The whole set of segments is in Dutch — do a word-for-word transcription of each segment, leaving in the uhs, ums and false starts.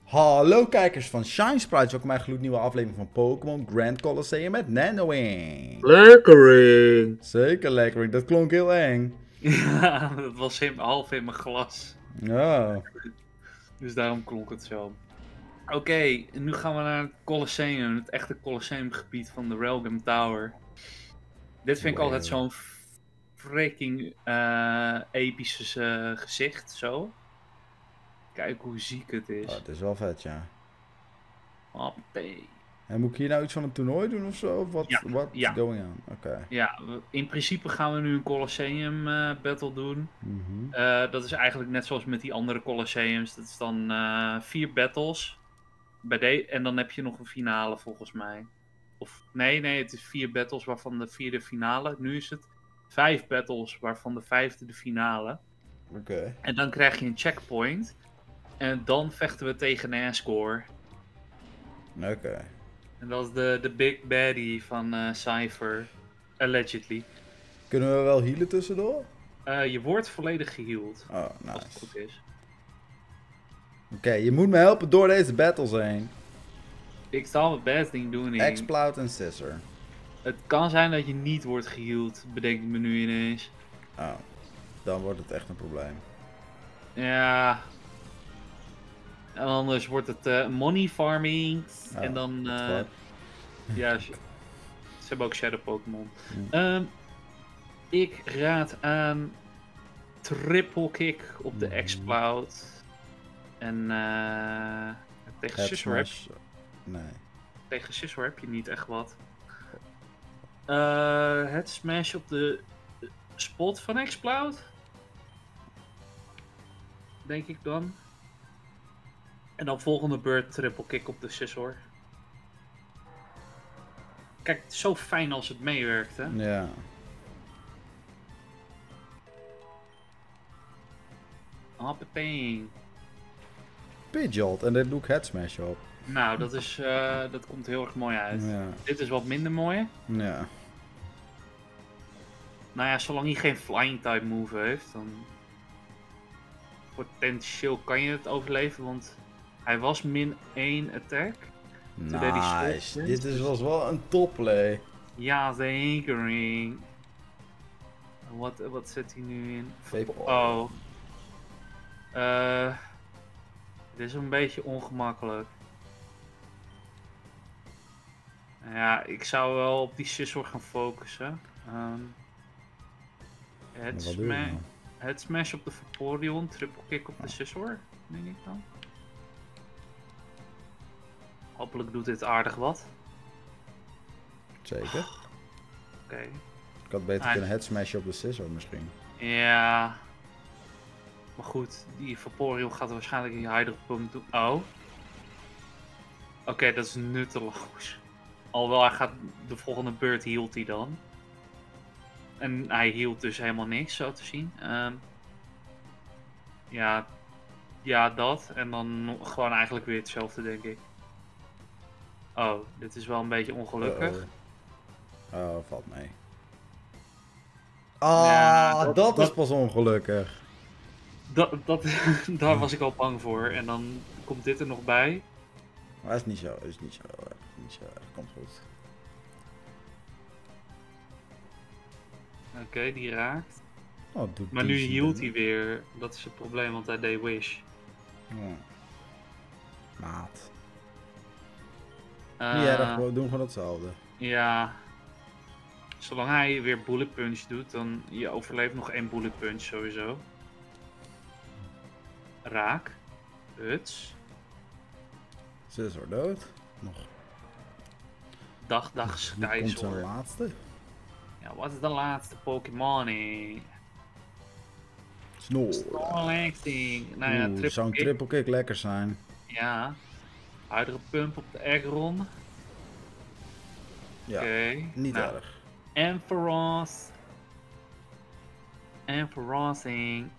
Hallo kijkers van Shine Sprites, welkom bij een gloednieuwe aflevering van Pokémon Grand Colosseum met Nanoing. Lekkering! Zeker lekker, dat klonk heel eng. Ja, dat was in, half in mijn glas. Ja. Dus daarom klonk het zo. Oké, okay, nu gaan we naar het Colosseum, het echte Colosseumgebied van de Relgam Tower. Dit vind ik Wow. altijd zo'n freaking uh, epische uh, gezicht, zo. Kijk hoe ziek het is. Oh, het is wel vet, ja. Hoppé. En moet ik hier nou iets van een toernooi doen of zo? Wat Ja, what's ja. going on? Oké. Okay. Ja, in principe gaan we nu een Colosseum uh, battle doen. Mm-hmm. uh, dat is eigenlijk net zoals met die andere Colosseums. Dat is dan uh, vier battles. Bij de en dan heb je nog een finale volgens mij. Of nee, nee, het is vier battles waarvan de vierde finale. Nu is het vijf battles waarvan de vijfde de finale. Oké. Okay. En dan krijg je een checkpoint. En dan vechten we tegen een score. Oké. Okay. En dat is de, de big baddie van uh, Cypher. Allegedly. Kunnen we wel healen tussendoor? Uh, je wordt volledig geheeld. Oh, nice. Als het goed is. Oké, okay, je moet me helpen door deze battles heen. Ik zal mijn best ding doen. Exploud en Scissor. Het kan zijn dat je niet wordt geheeld, bedenk ik me nu ineens. Oh, dan wordt het echt een probleem. Ja. En anders wordt het uh, money farming. Oh, en dan... Uh, ja, ze hebben ook shadow Pokémon. Hmm. Um, ik raad aan triple kick op de mm-hmm. Exploud. En uh, tegen Scissor heb je... Nee. Tegen Scissor heb je niet echt wat. Uh, het smash op de spot van Exploud. Denk ik dan. En dan volgende beurt triple kick op de Scissor. Kijk, het is zo fijn als het meewerkt, hè? Ja. Hoppatee. Pidgeot en daar doe ik head smash op. Nou, dat, is, uh, dat komt heel erg mooi uit. Ja. Dit is wat minder mooi. Ja. Nou ja, zolang hij geen flying type move heeft, dan potentieel kan je het overleven, want hij was min één attack. Nice, dit is, was wel een topplay. Ja, zeker. Wat, wat zet hij nu in? Vaporeon. Oh. Uh, dit is een beetje ongemakkelijk. Ja, ik zou wel op die Scissor gaan focussen. Um, het, sma het smash op de Vaporeon, triple kick op de Scissor, denk ik dan. Hopelijk doet dit aardig wat. Zeker. Oh. Oké. Okay. Ik had beter ah, kunnen head smashen op de Scissor misschien. Ja. Maar goed, die Vaporeon gaat waarschijnlijk die Hydro Pump doen. Oh. Oké, okay, dat is nutteloos. Alhoewel, hij gaat de volgende beurt healt hij dan. En hij hield dus helemaal niks, zo te zien. Um, ja, ja, dat. En dan gewoon eigenlijk weer hetzelfde, denk ik. Oh, dit is wel een beetje ongelukkig. Uh oh. oh, valt mee. Ah, ja, dat, dat, dat is pas ongelukkig. Dat, dat, daar was ik al bang voor. En dan komt dit er nog bij. Maar is niet zo, is niet zo, niet zo, komt goed. Oké, okay, die raakt. Oh, doet maar nu hield hij weer. Dat is het probleem, want hij deed wish. Ja. Maat. Uh, niet erg, we doen gewoon hetzelfde. Ja. Zolang hij weer bullet punch doet, dan je overleeft nog één bullet punch sowieso. Raak. Huts. Scissor dood. Nog. Dag, dag, Skysor. Komt zijn laatste. Ja, wat is de laatste Pokémon? Snor. Snorlaxing. Nou ja, triple zou een kick. triple kick lekker zijn. Ja. Hydro Pump op de Aggron. Ja, okay. niet nou. erg. Ampharos. Ampharosing.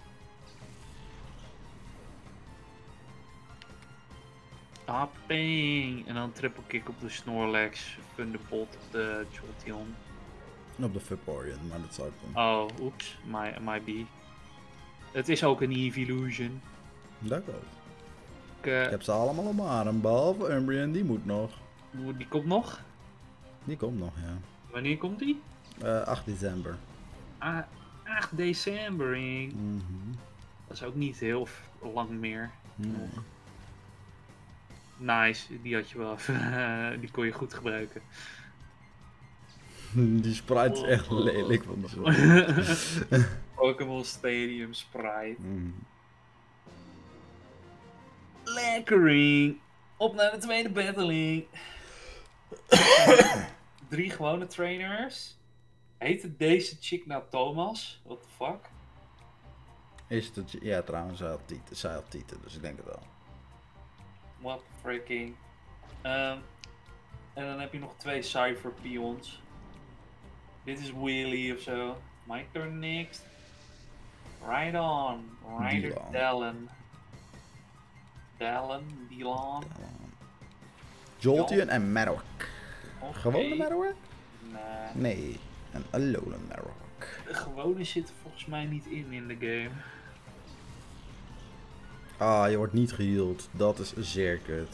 Hopping. En dan triple kick op de Snorlax. Thunderbolt op de Jolteon. En op de Vaporeon, maar dat zou ik doen. Oh, oeps. My, my B. Het is ook een Evolution. Dat ook. uh, Ik heb ze allemaal op mijn arm, behalve Umbreon, die moet nog. die komt nog. Die komt nog, ja. Wanneer komt die? Uh, acht december. Ah, acht december. Mm-hmm. Dat is ook niet heel lang meer. Nee. Nice, die had je wel even, die kon je goed gebruiken. Die sprite is echt lelijk van de Pokémon Stadium Sprite. Mm. Lekkering! Op naar de tweede battling. Drie gewone trainers. Heette deze chick nou Thomas? What the fuck? Is het, ja trouwens, zij had tieten, zij had tieten, dus ik denk het wel. What freaking. Um, en dan heb je nog twee Cypher Pions. Dit is Willy of zo. My turn next. Right on. Ryder Dallin. Dallin, Dylan. Jolteon en Marowak. Okay. Gewone Marowak? Nee. Nee, een Alolan Marowak. De gewone zit er volgens mij niet in in de game. Ah, je wordt niet geheeld. Dat is zeer kut.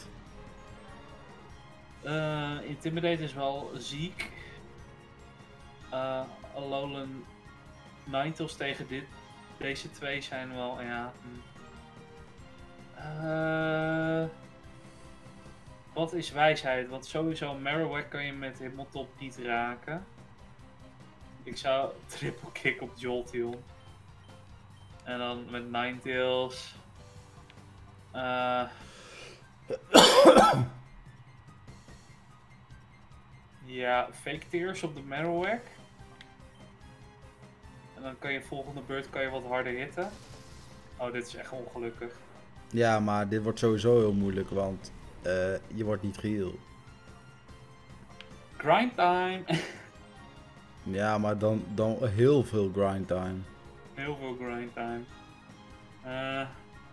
Uh, Intimidate is wel ziek. Uh, Alolan Ninetales tegen dit, deze twee zijn wel, ja. Uh, wat is wijsheid? Want sowieso Marowak kan je met Hitmontop niet raken. Ik zou triple kick op Jolteon. En dan met Ninetales. Uh, ja, Fake Tears op de Marowak. En dan kan je volgende beurt kan je wat harder hitten. Oh, dit is echt ongelukkig. Ja, maar dit wordt sowieso heel moeilijk, want uh, je wordt niet geheeld. Grind time! Ja, maar dan, dan heel veel grind time. Heel veel grind time. Uh,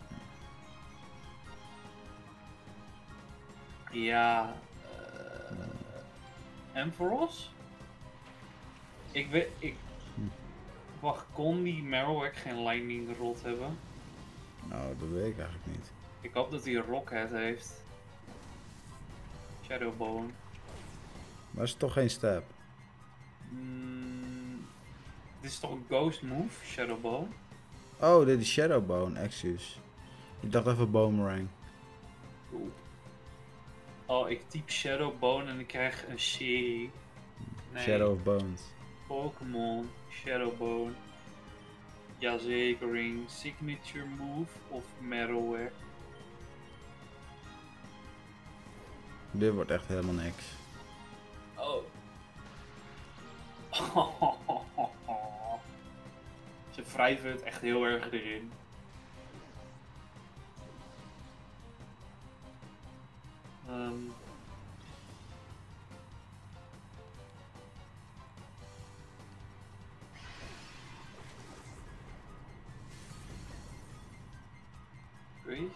ja. Uh, Ampharos? Ik weet. Ik, wacht, kon die Marowak geen Lightning Rod hebben? Nou, dat weet ik eigenlijk niet. Ik hoop dat hij een Rockhead heeft. Shadowbone. Maar is het toch geen step? Mm, dit is toch een ghost move, Shadowbone? Oh, dit is Shadowbone, excuus. Ik dacht even Boomerang. Oeh. Oh, ik typ Shadowbone en ik krijg een serie. Nee. Shadow of Bones. Pokémon, Shadowbone. Jazekering, Signature Move of Marowak. Dit wordt echt helemaal niks. Oh. Ze wrijven het echt heel erg erin. Um. Oké.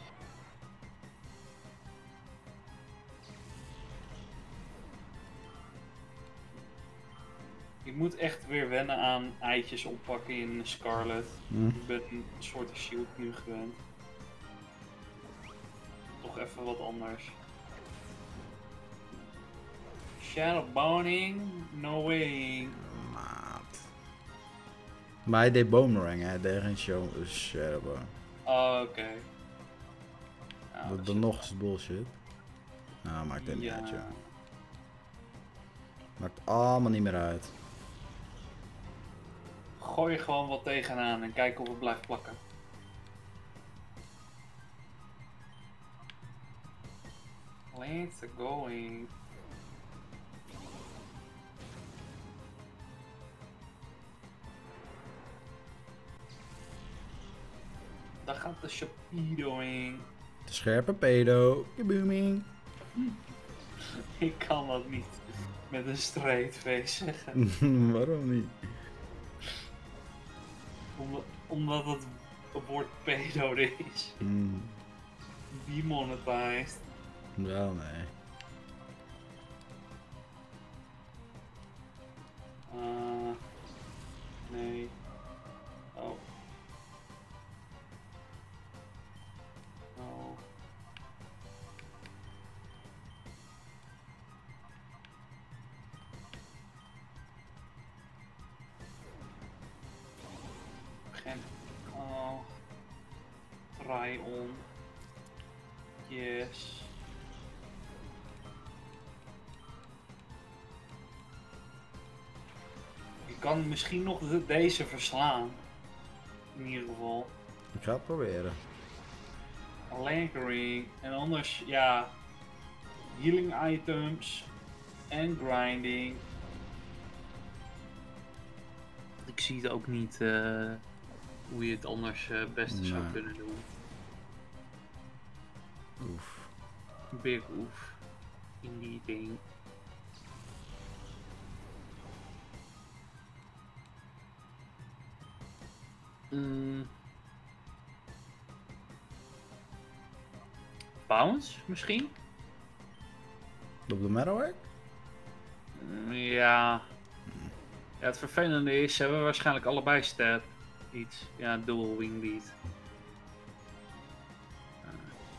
Ik moet echt weer wennen aan eitjes oppakken in Scarlet. Hm. Ik ben een soort shield nu gewend. Toch even wat anders. Shadowboning, no way. Maat. Maar hij deed Boomerang, hè? Hij deed geen show, Shadowbone. Oh, oké. Okay. Nou, dat dan nog eens bullshit. Nou, maakt het ja. niet uit, joh. Maakt allemaal niet meer uit. Gooi er gewoon wat tegenaan en kijk of het blijft plakken. Let's going. Daar gaat de Shapido in. De scherpe pedo. Kabooming. Ik kan dat niet met een straight face zeggen. Waarom niet? Omdat, omdat het woord pedo er is. Mm. Demonetized. Wel, nee. Uh, nee. Oh. Oh. Geen... Oh. Try on. Yes. Je kan misschien nog de, deze verslaan. In ieder geval. Ik ga het proberen. Lingering. En anders, ja. Healing items. En grinding. Ik zie het ook niet uh, hoe je het anders het uh, beste nee. zou kunnen doen. Oef. Big oef. In die ding. Mm. Bounce misschien? Op de Marowak? Mm, ja. Ja, het vervelende is, ze hebben waarschijnlijk allebei stab iets. Ja, dual wing beat. Uh.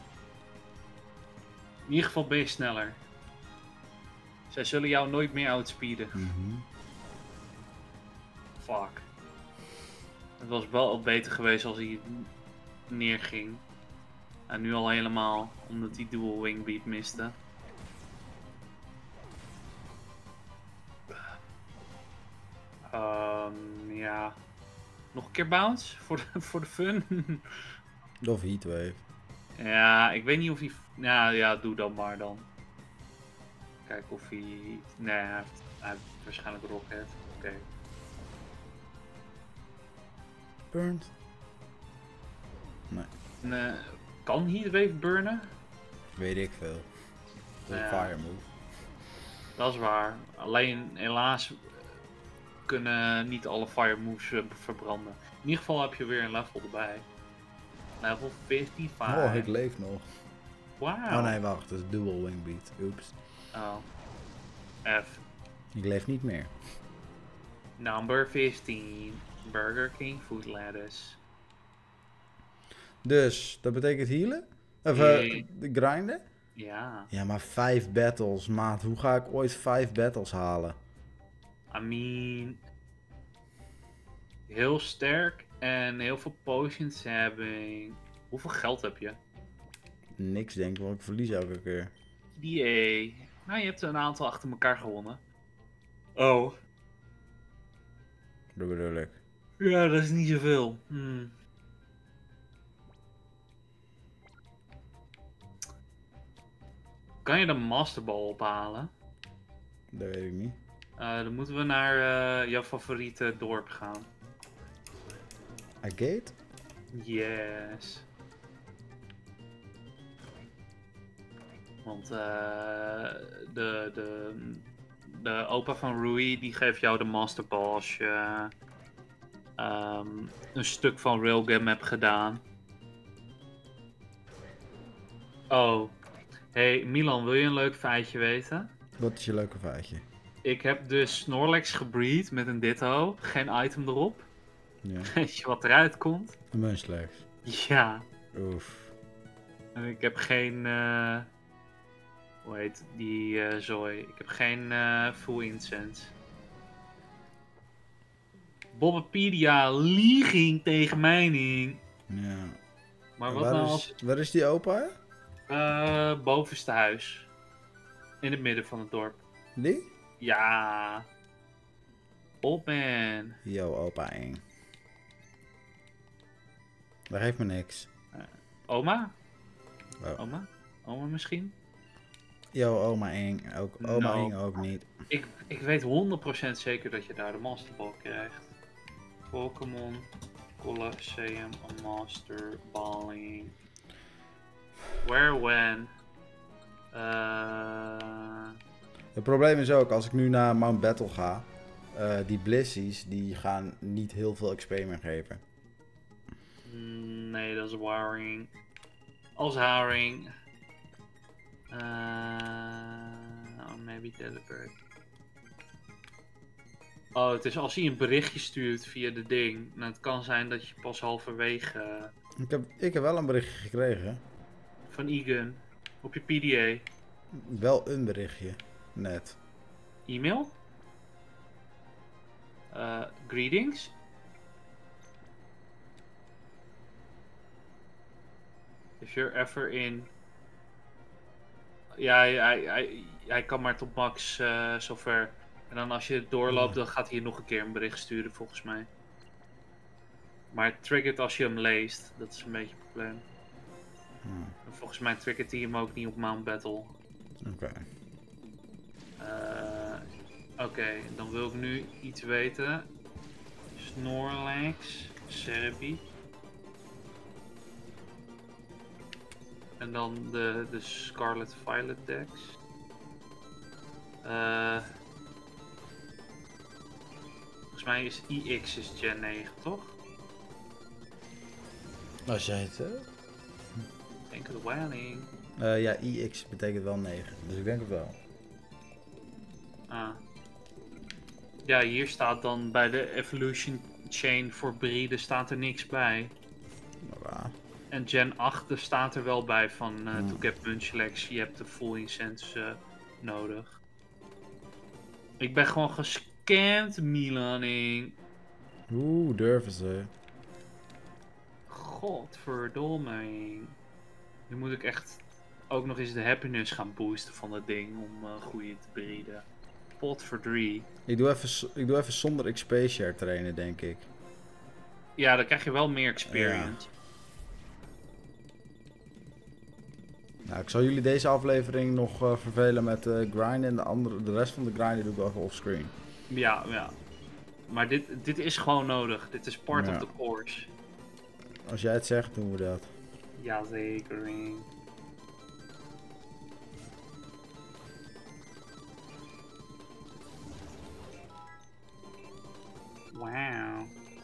In ieder geval ben je sneller. Zij zullen jou nooit meer outspeeden. Mm-hmm. Fuck. Het was wel beter geweest als hij neerging. En nu al helemaal, omdat hij dual wing beat miste. Um, ja. Nog een keer bounce voor de, voor de fun. Of heatwave. Ja, ik weet niet of hij. Ja, ja, doe dan maar dan. Kijk of hij. Nee, hij heeft, hij heeft waarschijnlijk rocket. Oké. Okay. Burnt? Nee. nee. Kan heatwave burnen? Weet ik veel. Dat is een ja. fire move. Dat is waar. Alleen helaas kunnen niet alle fire moves uh, verbranden. In ieder geval heb je weer een level erbij. Level vijfenvijftig. Oh, ik leef nog. Wauw. Oh nee, wacht. Dat is dual wing beat. Oeps. Oh. F. Ik leef niet meer. Number vijftien. Burger King Food Lettuce. Dus, dat betekent healen? Of yeah. uh, grinden? Ja. Ja, maar vijf battles, maat. Hoe ga ik ooit vijf battles halen? I mean... Heel sterk en heel veel potions hebben. Hoeveel geld heb je? Niks, denk ik, want ik verlies elke keer. Jee. Nou, je hebt een aantal achter elkaar gewonnen. Oh. Dat bedoel ik. Ja, dat is niet zoveel. Hmm. Kan je de Masterball ophalen? Dat weet ik niet. Uh, dan moeten we naar uh, jouw favoriete dorp gaan. Agate? Yes. Want uh, de, de, de opa van Rui die geeft jou de Masterball als je um, een stuk van Railgun hebt gedaan. Oh. Hey Milan, wil je een leuk feitje weten? Wat is je leuke feitje? Ik heb dus Snorlax gebreed met een Ditto. Geen item erop. Ja. Weet je wat eruit komt? Een Munchlax. Ja. Oef. En ik heb geen... Uh, hoe heet die uh, zooi? Ik heb geen uh, full incense. Bobbepedia lieging tegen mijning. Ja. Maar wat waar nou is, als... Waar is die opa? Uh, bovenste huis. In het midden van het dorp. Die? Ja. Oh man. Yo, opa eng. Dat geeft me niks. Uh, oma? Oh. Oma? Oma misschien? Yo, oma eng. Ook, oma No. eng ook niet. Ik, ik weet honderd procent zeker dat je daar de Masterball krijgt. Pokémon Colosseum Masterballing. Where, when? Uh... Het probleem is ook, als ik nu naar Mount Battle ga, uh, die Blissies, die gaan niet heel veel X P meer geven. Nee, dat is Waring. Als Haring. Uh, oh, maybe Delibird. Oh, het is als hij een berichtje stuurt via de ding. Nou, het kan zijn dat je pas halverwege... Uh, Ik heb, ik heb wel een berichtje gekregen. Van Egan. Op je P D A. Wel een berichtje. Net. E-mail? Uh, greetings? If you're ever in... Ja, hij, hij, hij, hij kan maar tot max uh, zover. En dan als je doorloopt, dan gaat hij nog een keer een bericht sturen, volgens mij. Maar het triggert als je hem leest. Dat is een beetje het probleem. Hmm. En volgens mij triggert hij hem ook niet op Mount Battle. Oké. Okay. Uh, Oké, okay, dan wil ik nu iets weten. Snorlax, Serbi. En dan de, de Scarlet Violet decks. Uh, volgens mij is I X is Gen negen, toch? Als jij het zegt. Ik denk het wel niet. Uh, ja, I X betekent wel negen, dus ik denk het wel. Ah. Ja, hier staat dan bij de Evolution Chain voor breeden staat er niks bij. Ja. En Gen acht staat er wel bij van uh, hmm. to get Munchlax, je hebt de full incense uh, nodig. Ik ben gewoon gescamd, Milaning. Oeh, durven ze. Godverdomme. Nu moet ik echt ook nog eens de happiness gaan boosten van dat ding om uh, goede te breeden. Pot voor drie. Ik doe even, ik doe even zonder X P share trainen, denk ik. Ja, dan krijg je wel meer experience. Ja. Nou, ik zal jullie deze aflevering nog uh, vervelen met uh, grinden en de, andere, de rest van de grinden doe ik wel even offscreen. Ja, ja. Maar dit, dit is gewoon nodig. Dit is part ja. of the course. Als jij het zegt, doen we dat. Jazeker. Wauw.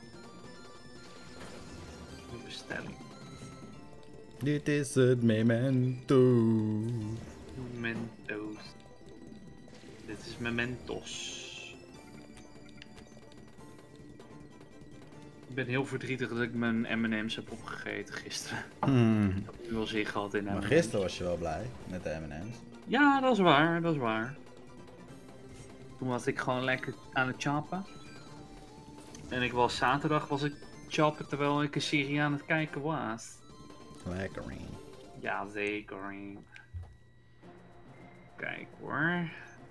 Een bestelling. Dit is het memento. Memento's. Dit is mementos. Ik ben heel verdrietig dat ik mijn M en M's heb opgegeten gisteren. Mm. Ik heb nu wel zin gehad in M en M's. Maar gisteren was je wel blij met de M en M's. Ja, dat is waar, dat is waar. Toen was ik gewoon lekker aan het chappen. En ik was zaterdag was ik chappen terwijl ik een serie aan het kijken was. Lekker. Ja, zeker. Kijk hoor.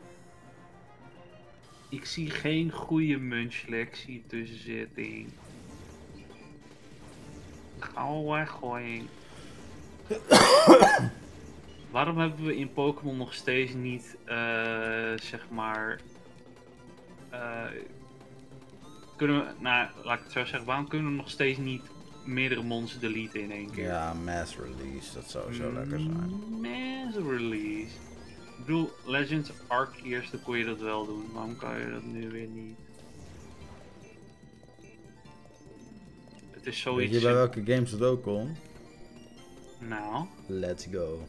Ik zie geen goede Munchlax hier tussen zitten. Ga weggooien. Waarom hebben we in Pokémon nog steeds niet, uh, zeg maar... Uh, kunnen we, nou, laat ik het zo zeggen, waarom kunnen we nog steeds niet meerdere monsters deleten in één keer? Ja, mass release, dat zou zo mm, lekker zijn. Mass release. Ik bedoel, Legends Arceus, dan kon je dat wel doen. Waarom kan je dat nu weer niet? Het is zoiets... Weet je bij welke games dat ook kon? Nou? Let's go.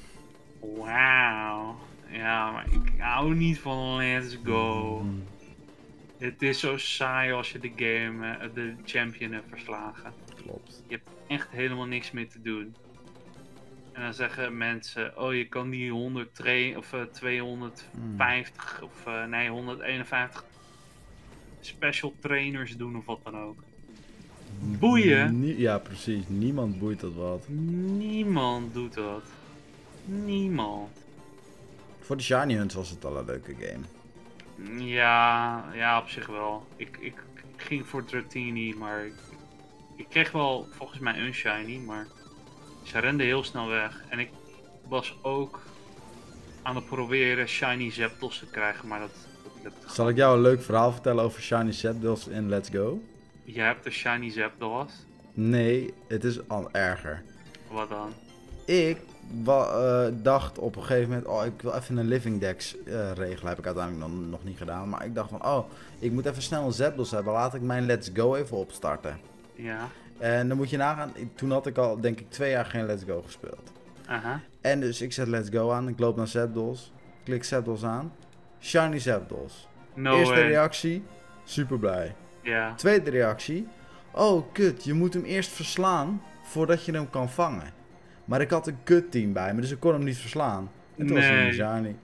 Wauw. Ja, maar ik hou niet van Let's go. Mm. Het is zo saai als je de game, de champion hebt verslagen. Klopt. Je hebt echt helemaal niks meer te doen. En dan zeggen mensen, oh je kan die honderd tra- of uh, tweehonderdvijftig mm. of uh, nee honderdeenenvijftig special trainers doen of wat dan ook. Boeien? Nie- ja precies, niemand boeit dat wat. Niemand doet dat. Niemand. Voor de Shiny Hunts was het al een leuke game. Ja, ja op zich wel. Ik, ik, ik ging voor Dratini, maar ik, ik kreeg wel volgens mij een Shiny, maar ze rende heel snel weg. En ik was ook aan het proberen Shiny Zapdos te krijgen, maar dat, dat lukte. Zal ik jou een leuk verhaal vertellen over Shiny Zapdos in Let's Go? Jij hebt de Shiny Zapdos? Nee, het is al erger. Wat dan? Ik wa- uh, dacht op een gegeven moment, oh ik wil even een Living Dex uh, regelen. Heb ik uiteindelijk nog, nog niet gedaan. Maar ik dacht van, oh, ik moet even snel een Zapdos hebben. Laat ik mijn Let's Go even opstarten. Ja. En dan moet je nagaan, toen had ik al denk ik twee jaar geen Let's Go gespeeld. Aha. En dus ik zet Let's Go aan, ik loop naar Zapdos, klik Zapdos aan, Shiny Zapdos. No Eerste way. reactie, super blij. Ja. Tweede reactie, oh kut, je moet hem eerst verslaan voordat je hem kan vangen. Maar ik had een kut team bij me, dus ik kon hem niet verslaan. En toen nee. was hij Shiny.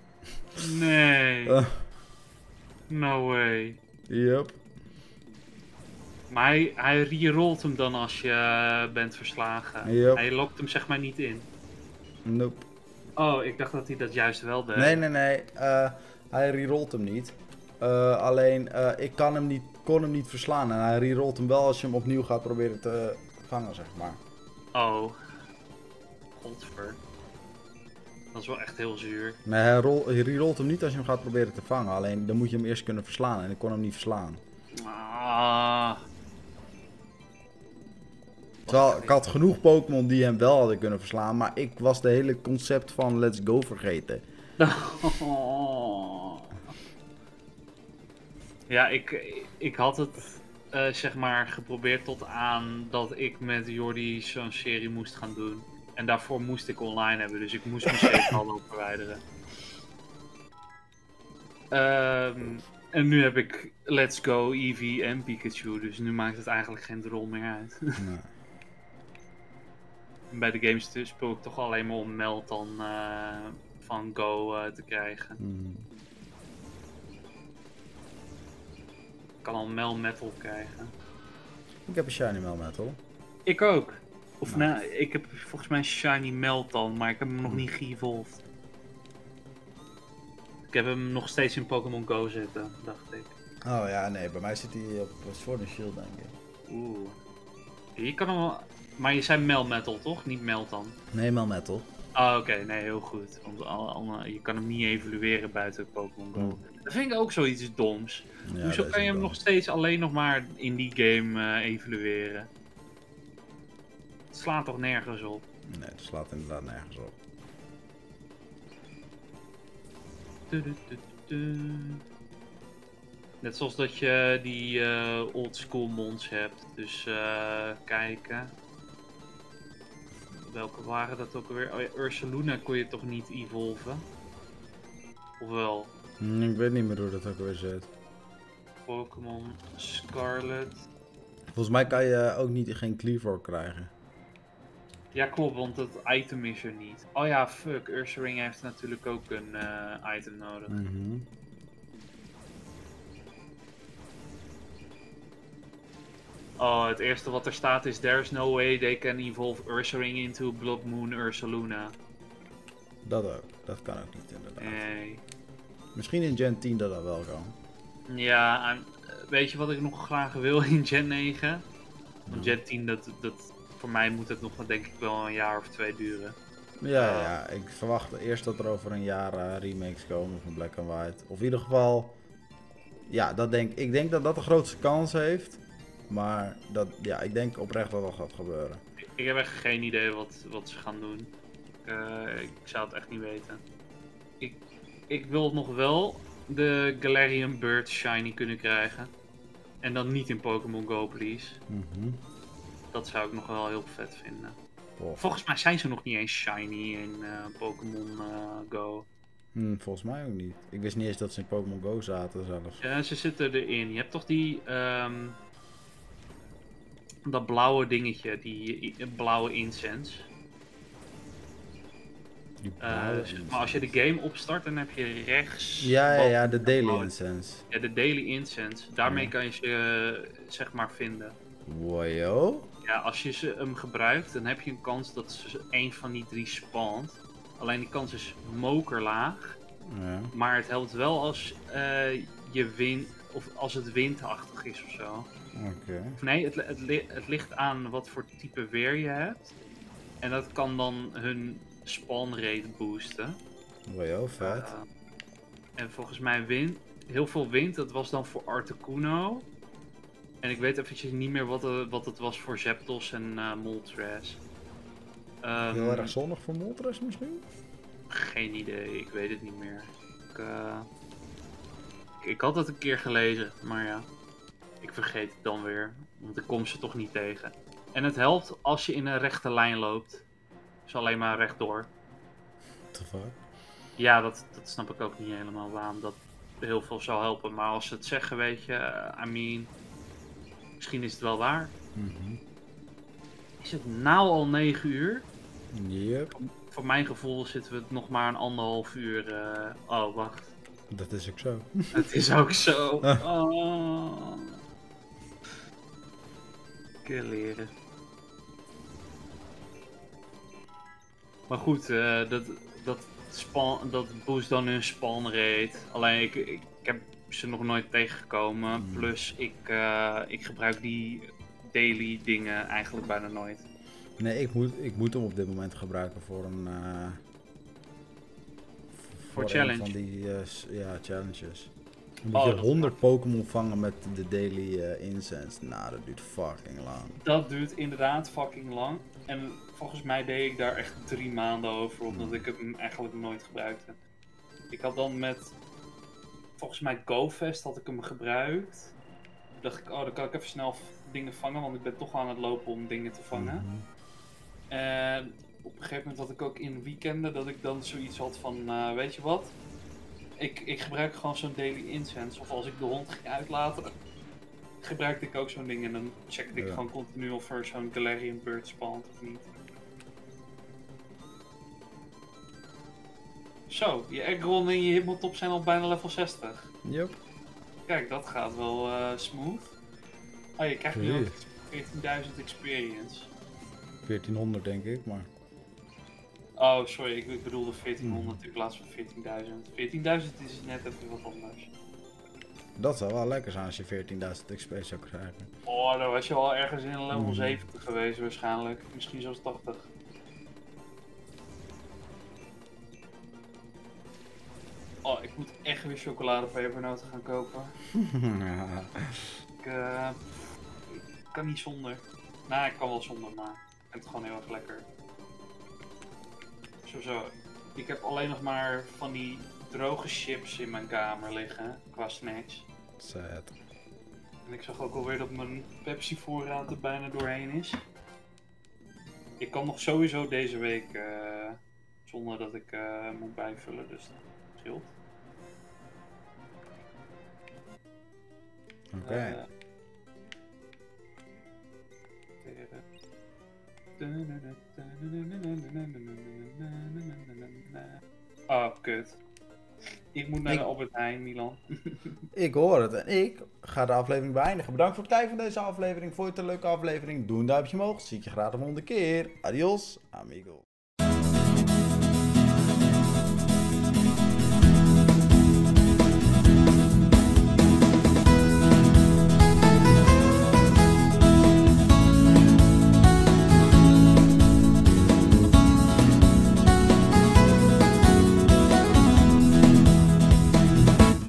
Nee. Uh. No way. Yep. Maar hij, hij rerolt hem dan als je uh, bent verslagen. Yep. Hij lokt hem zeg maar niet in. Nope. Oh, ik dacht dat hij dat juist wel deed. Nee, nee, nee. Uh, hij rerolt hem niet. Uh, alleen, uh, ik kan hem niet, kon hem niet verslaan. En hij rerolt hem wel als je hem opnieuw gaat proberen te vangen, zeg maar. Oh. Godver. Dat is wel echt heel zuur. Nee, hij, rol, hij rerolt hem niet als je hem gaat proberen te vangen. Alleen, dan moet je hem eerst kunnen verslaan. En ik kon hem niet verslaan. Ah. Terwijl, ik had genoeg Pokémon die hem wel hadden kunnen verslaan. Maar ik was de hele concept van Let's Go vergeten. Oh. Ja, ik, ik had het uh, zeg maar geprobeerd tot aan dat ik met Jordi zo'n serie moest gaan doen. En daarvoor moest ik online hebben, dus ik moest mijn save al ook verwijderen. Um, en nu heb ik Let's Go, Eevee en Pikachu, dus nu maakt het eigenlijk geen drol meer uit. Nee. Bij de games speel ik toch alleen maar om Meltan uh, van Go uh, te krijgen. Mm. Ik kan al Melmetal krijgen. Ik heb een Shiny Melmetal. Ik ook. Of nou. nou, ik heb volgens mij Shiny Meltan, maar ik heb hem nog niet geëvolved. Ik heb hem nog steeds in Pokémon Go zitten, dacht ik. Oh ja, nee, bij mij zit hij op Sword and Shield, denk ik. Oeh. Je kan hem wel... Maar je zei Melmetal, toch? Niet Meltan. Nee, Melmetal. Oh, oké. Okay. Nee, heel goed. Want al, al, je kan hem niet evolueren buiten Pokémon Go. Mm. Dat vind ik ook zoiets doms. Ja, hoezo kan je hem dom. nog steeds alleen nog maar in die game uh, evolueren? Het slaat toch nergens op? Nee, het slaat inderdaad nergens op. Du, du, du, du. Net zoals dat je die uh, old school mons hebt. Dus uh, kijken. Welke waren dat ook alweer? Oh ja, Ursaluna kon je toch niet evolven? Of wel? Mm, ik weet niet meer hoe dat ook weer zit. Pokémon Scarlet. Volgens mij kan je ook niet, geen Kleavor krijgen. Ja, klopt, want het item is er niet. Oh ja, fuck. Ursaring heeft natuurlijk ook een uh, item nodig. Mm-hmm. Oh, het eerste wat er staat is: There's no way they can evolve Ursaring into Blood Moon Ursaluna. Dat ook. Dat kan ook niet inderdaad. Nee. Misschien in Gen tien dat dat wel kan. Ja, weet je wat ik nog graag wil in Gen negen? Want Gen tien, dat, dat, voor mij moet het nog denk ik wel een jaar of twee duren. Ja, uh, ja, ik verwacht eerst dat er over een jaar uh, remakes komen van Black and White. Of in ieder geval, ja, dat denk, ik denk dat dat de grootste kans heeft. Maar dat, ja, ik denk oprecht dat dat gaat gebeuren. Ik, ik heb echt geen idee wat, wat ze gaan doen. Ik, uh, ik zou het echt niet weten. Ik, ik wil nog wel de Galarian Bird Shiny kunnen krijgen. En dan niet in Pokémon Go, please. Mm-hmm. Dat zou ik nog wel heel vet vinden. Oh. Volgens mij zijn ze nog niet eens shiny in uh, Pokémon uh, Go. Hmm, volgens mij ook niet. Ik wist niet eens dat ze in Pokémon Go zaten zelfs. Ja, ze zitten erin. Je hebt toch die... Um, dat blauwe dingetje, die uh, blauwe incense. Die blauwe uh, zeg maar als je de game opstart, dan heb je rechts... Ja, ja, ja, de Daily Incense. Ja, de Daily Incense. Daarmee ja. kan je ze, uh, zeg maar, vinden. Wojo? Ja, als je ze, hem gebruikt, dan heb je een kans dat ze een van die drie spawnt. Alleen die kans is mokerlaag. Ja. Maar het helpt wel als uh, je wind, of als het windachtig is of zo. Oké. Okay. Nee, het, het, het ligt aan wat voor type weer je hebt. En dat kan dan hun spawn rate boosten. Wojo, vet. Uh, en volgens mij wind, heel veel wind, dat was dan voor Articuno. En ik weet eventjes niet meer wat, uh, wat het was voor Zapdos en uh, Moltres. Um, Heel erg zonnig voor Moltres misschien? Geen idee, ik weet het niet meer. Ik, uh, ik, ik had het een keer gelezen, maar ja. Ik vergeet het dan weer, want ik kom ze toch niet tegen. En het helpt als je in een rechte lijn loopt. Dus alleen maar rechtdoor. What the fuck? Ja, dat, dat snap ik ook niet helemaal waarom dat heel veel zou helpen. Maar als ze het zeggen, weet je, uh, I mean... Misschien is het wel waar. Mm-hmm. Is het nou al negen uur? Yep. Voor mijn gevoel zitten we nog maar een anderhalf uur. Uh... Oh, wacht. Dat is ook zo. Het is ook zo. Oh. keer leren. Maar goed, uh, dat, dat, span, dat boost dan hun spawn rate. Alleen ik, ik, ik heb ze nog nooit tegengekomen. Mm. Plus ik, uh, ik gebruik die daily dingen eigenlijk bijna nooit. Nee, ik moet, ik moet hem op dit moment gebruiken voor een... Uh, voor challenge? Van die uh, ja, challenges. Moet oh, je honderd Pokémon vangen met de daily uh, incense. Nou, dat duurt fucking lang. Dat duurt inderdaad fucking lang. En volgens mij deed ik daar echt drie maanden over, omdat mm. ik hem eigenlijk nooit gebruikte. Ik had dan met, volgens mij GoFest had ik hem gebruikt. Toen dacht ik, oh dan kan ik even snel dingen vangen, want ik ben toch aan het lopen om dingen te vangen. Mm-hmm. En op een gegeven moment had ik ook in weekenden dat ik dan zoiets had van, uh, weet je wat? Ik, ik gebruik gewoon zo'n daily incense. Of als ik de hond ging uitlaten, gebruikte ik ook zo'n ding en dan checkte ik ja. gewoon continu of er zo'n Galarian Bird spawnt of niet. Zo, je Aggron en je Hitmontop zijn al bijna level zestig. Yep. Kijk, dat gaat wel uh, smooth. Oh, je krijgt nu ook veertienduizend experience. veertienhonderd denk ik, maar... Oh, sorry, ik, ik bedoelde veertienhonderd hmm. in plaats van veertienduizend. veertienduizend is net even wat anders. Dat zou wel lekker zijn als je veertienduizend X P zou krijgen. Oh, dan was je al ergens in level hmm. zeventig geweest waarschijnlijk. Misschien zelfs tachtig. Oh, ik moet echt weer chocoladepepernoten gaan kopen. ik, uh, ik kan niet zonder. Nou, ik kan wel zonder, maar ik vind het gewoon heel erg lekker. Zo, ik heb alleen nog maar van die droge chips in mijn kamer liggen, qua snacks. Sad. En ik zag ook alweer dat mijn Pepsi voorraad er bijna doorheen is. Ik kan nog sowieso deze week, uh, zonder dat ik uh, moet bijvullen, dus dat scheelt. Oké. Okay. Uh, oh, kut. Ik moet naar ik... de Albert Heijn, Milan. Ik hoor het en ik ga de aflevering beëindigen. Bedankt voor het kijken van deze aflevering. Vond je het een leuke aflevering? Doe een duimpje omhoog. Zie ik je graag de volgende keer. Adios, amigo.